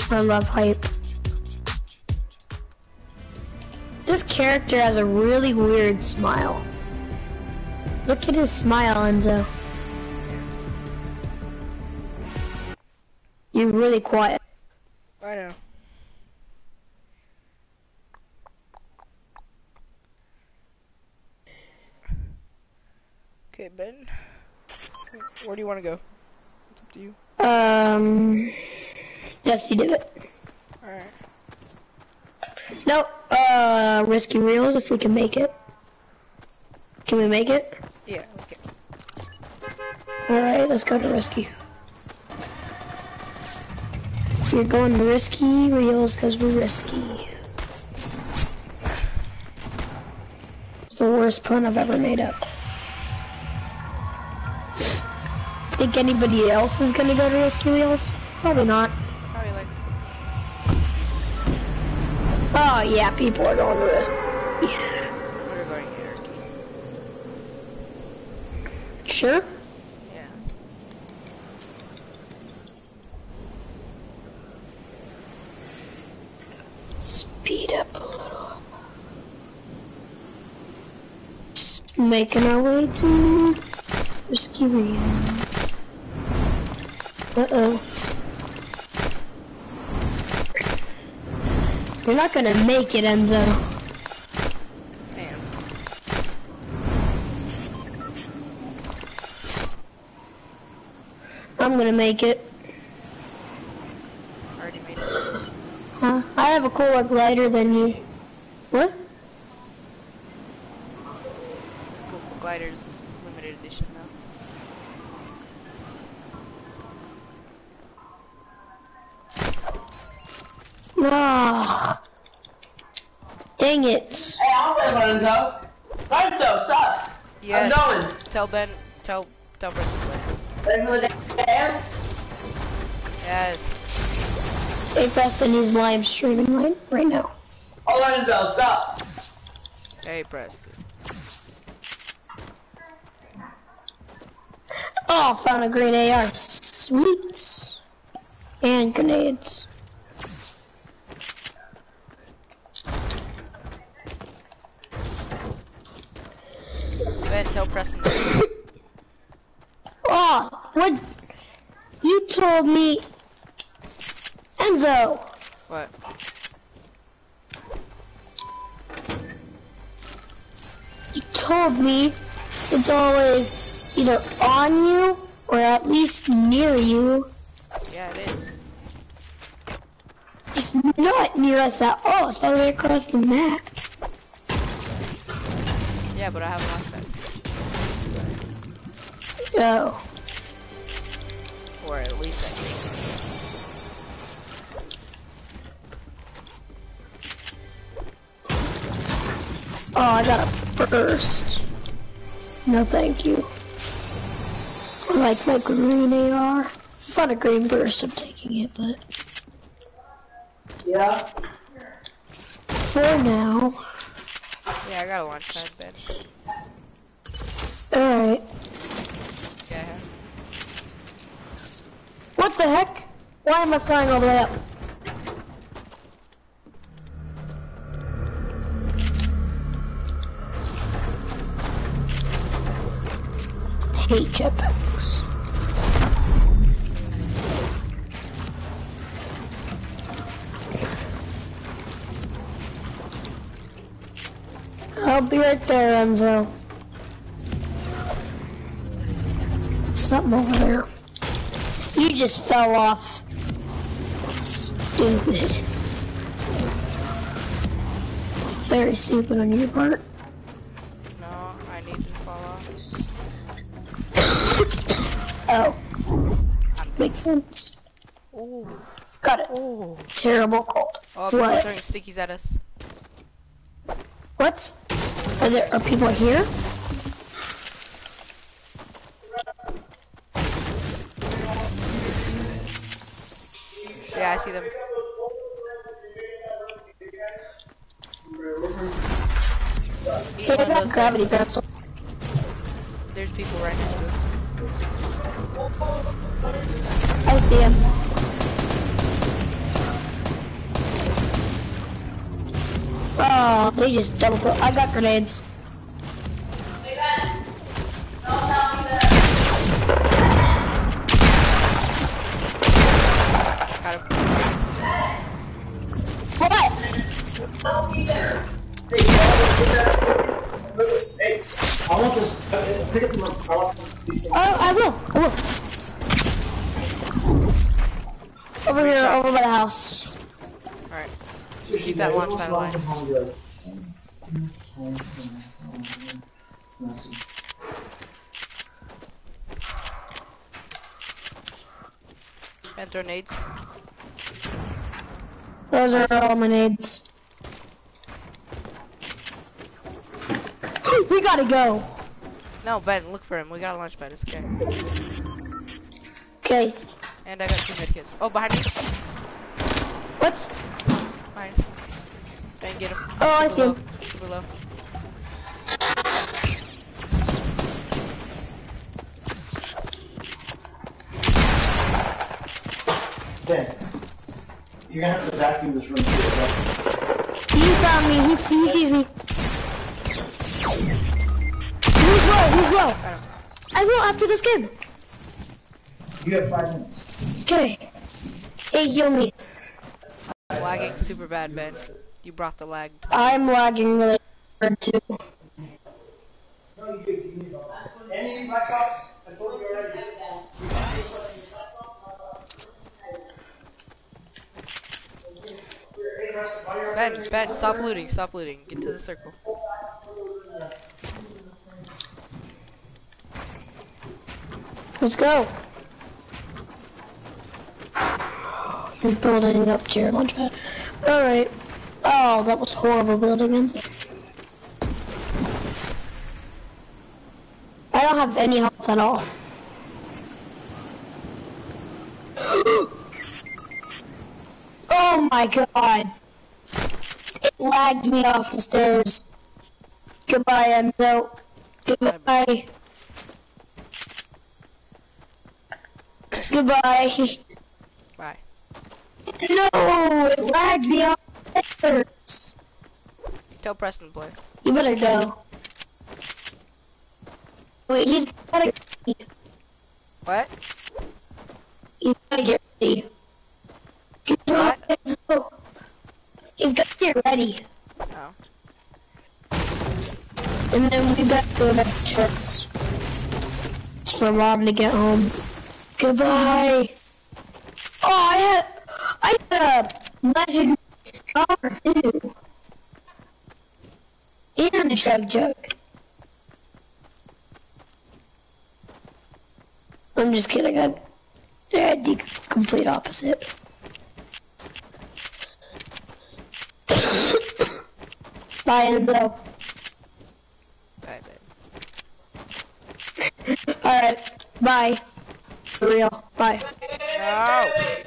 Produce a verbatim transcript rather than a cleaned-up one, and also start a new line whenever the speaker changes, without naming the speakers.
I love hype. This character has a really weird smile. Look at his smile, Enzo. You're really quiet.
I know. Okay, Ben. Where do you want to go? It's up to you.
Um, Dusty Divot.
Alright.
No, uh, Risky Reels if we can make it. Can we make it?
Yeah, okay.
Alright, let's go to Risky. We're going to Risky Reels because we're risky. It's the worst pun I've ever made up. Think anybody else is gonna go to Risky Reels? Probably not.
Probably like.
Oh yeah, people are going to Risky.
We're going to Turkey.
Sure?
Yeah.
Speed up a little. Just making our way to Risky Reels. Uh-oh. You're not gonna make it, Enzo.
Damn.
I'm gonna make it.
Already made it.
Huh? I have a cooler glider than you. What?
School Gliders limited edition though.
Ah, dang it.
Hey, I'll play Lorenzo. Lorenzo, stop.
Yes.
I'm going.
Tell Ben. Tell. Tell Bruce to play.
Ready for the dance?
Yes.
Hey Preston, he's live streaming right, right now.
Oh, Lorenzo, stop.
Hey, Preston.
Oh, found a green A R. Sweet. And grenades.
Ben, tell Preston.
Oh, what? You told me, Enzo.
What?
You told me it's always either on you or at least near you.
Yeah, it is.
It's not near us at all. It's all the way across the map.
Yeah, but I have a knockback.
Oh.
Or at least I think.
Oh, I got a burst. No, thank you. I like my green A R. If I found a green burst, I'm taking it, but
Yeah.
for now.
Yeah, I got a launch pad, Ben.
Alright.
Yeah, I have.
What the heck? Why am I flying all the way up? Hate jetpacks. I'll be right there, Enzo. Something over there. You just fell off. Stupid. Very stupid on your part.
No, I need to fall off.
Oh. Makes sense.
Ooh.
Got it.
Ooh.
Terrible cold.
Oh, people are
What?
throwing stickies at us.
What? Are there are people here?
Yeah, I see them. Eat
Hey,
one of
that
those
gravity
guys.
vessel.
There's people right next to us.
I see him. Oh, they just double put. I got grenades.
Got him.
What?
Hey, I want this. Pick up the. I want these.
Oh, I will. I will. Over here, over by the house.
Alright. Keep that launch pad alive. And grenades.
Those are all my nades. We gotta go.
No, Ben, look for him. We got a launch pad. It's okay.
Okay.
And I got two medkits. Oh, behind me.
What's?
Behind. Ben, get him.
Oh, I see him.
Super low.
Ben, you're gonna have to vacuum this room too.
He found me. He, he sees me. He's low. He's low. I will after this game.
You have five minutes.
Okay. Hey, heal me.
Lagging super bad, Ben. You brought the lag.
I'm lagging really hard too.
No, you do. You need to. Any black socks? I told you already.
Ben, Ben, stop looting. Stop looting. Get to the circle.
Let's go. You're building up to your launch pad. Alright. Oh, that was horrible building inside. I don't have any health at all. Oh my god. It lagged me off the stairs. Goodbye, Enzo. Goodbye. Goodbye.
Bye.
No, it lagged me off the stairs.
Tell Preston to play.
You better go. Wait, he's gotta get ready.
What?
He's gotta get ready. Goodbye, Enzo. He's gotta get ready.
Oh.
And then we gotta go back to church. It's for Mom to get home. Goodbye. Oh, I had, I had a legendary scar too. And a chug jug. I'm just kidding. I, I had the complete opposite. Bye, Enzo.
Bye, Ben.
Alright, bye. For real, bye.
No!